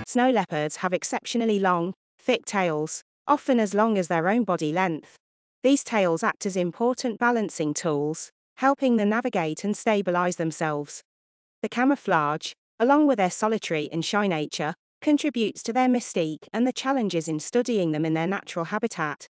Snow leopards have exceptionally long, thick tails, often as long as their own body length. These tails act as important balancing tools, helping them navigate and stabilize themselves. The camouflage, along with their solitary and shy nature, contributes to their mystique and the challenges in studying them in their natural habitat.